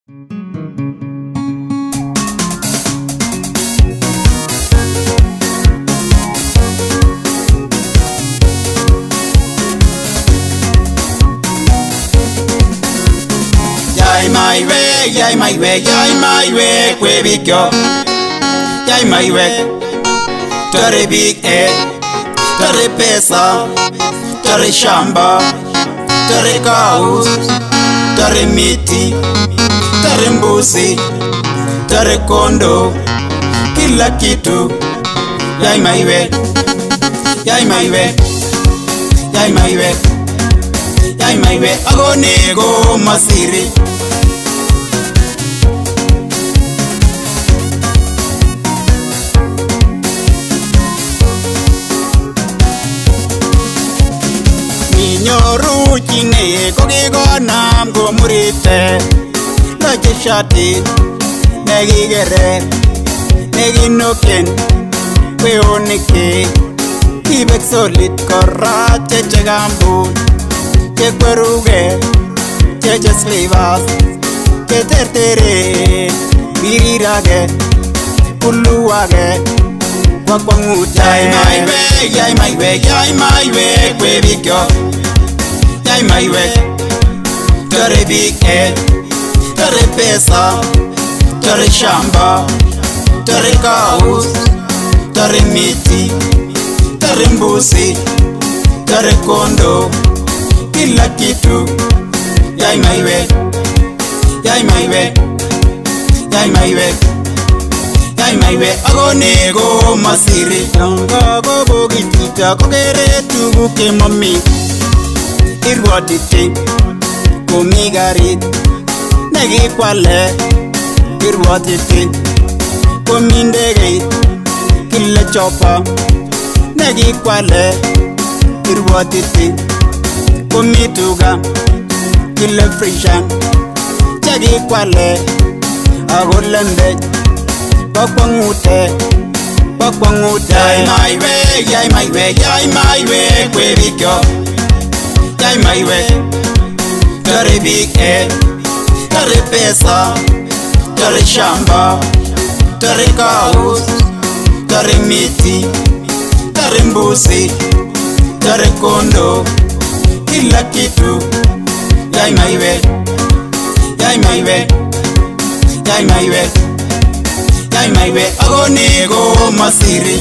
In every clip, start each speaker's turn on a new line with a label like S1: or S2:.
S1: Yai my way, kwe bikyo. Yai my way, tare big tare pesa, tare shamba, tare cows, tare miti, tare mbuzi, tare kondo, kila kitu. Yai my way, yai my way, yai my way, yai my way. Ago nego masiri. Nyoru chine koki konam komurite loche shati nekikere nekinokyen kweonike kibek solit kora cheche kambut chekweruke cheche slivas chetertere birirake kuluwake kwakwang'ut. Yai my way, yai my way, yai my way, kwe bikyo. Yai my way, tare big tare pesa, tare shamba, tare cows, tare miti, tare mbuzi, tare kondo, kila kitu. Yai my way, yai my way, yai my way, yai my way. Ago nego masiri. Yanga go bogi tita kokere tuguk chemami. Irwotite komi garit nekikwale, irwotite komi ndegeit kile chopa nekikwale, irwotite komi tuga kile frishan chekikwale. Ago lembech kwakwang'ute kwakwang'ute. Yai my way, yai my way, yai my way, kwe bikyo. Yai my way, tare big tare pesa, tare shamba, tare cows, tare miti, tare mbuzi, tare kondo, kila kitu. Yai my way, yai my way, yai my way, yai my way. Ago nego masiri.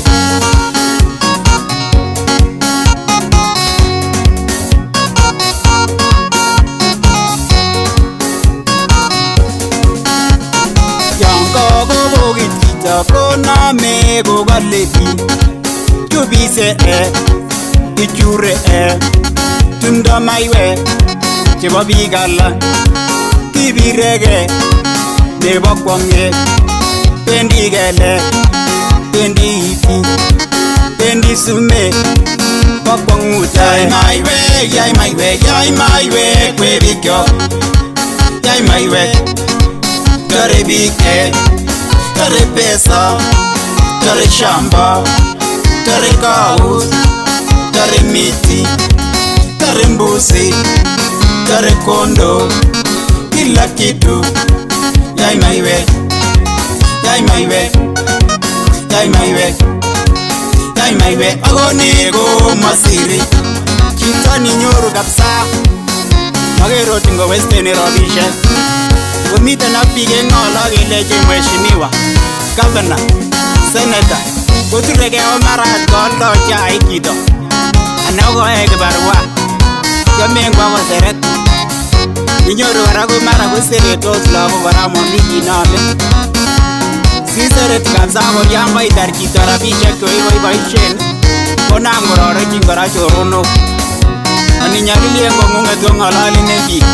S1: Kona me go galebi tubise ichure tunda maiwe chebo bigala kibirege nebo kwange pendi gele pendi iti pendi sume kwakwang'ut. Yai my way, yai my way, yai my way, kwe bikyo. Yai my way, tare big tare pesa, tare shamba, tare cows, tare miti, tare mbuzi, tare kondo, kila kitu. Yai my way, yai my way, yai my way, yai my way. Ago nego masiri. Chito ninyoru kapsa magero tingo western robishe komiten ak biik eng'olo kelechi mheshimiwa governor senator kotureke omarat kooldo chaik chito ana koyoe kibarua yomengwa koseret. Inyoru kora ko mara koseretos lagok kora momi kinome siseret kabisa. Ko yan koitar chito rabishek koiboishen konam kororechin kora choronok aninyalili en kong'ung'et kong'ololinen biik.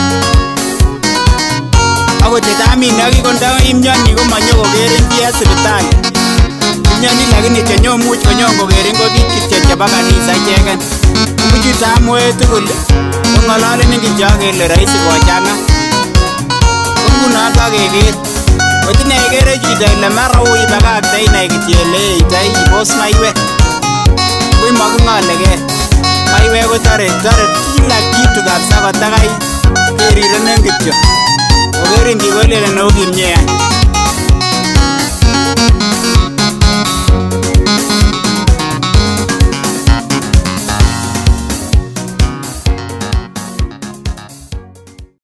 S1: Akot chetamin akikondo imnyoni komanyokokerin chi en sipitali. Imnyoni lakini chenyomuch konyon kokerin ko biik kityo chebo kanisa icheken. Bichuton mwoe tugul kong'ololenen kityo kele rahisi kochang'a. Ko ngunon kakeker kotinye ikere chito ile mara ui ibakakte inai kityo ile eitai ibos maiwek koi making'olekee. Maiwek kotore kila kitu kabisa kotakai kerirenen kityo. Ngokerin biik kolelen oo kimnyee any.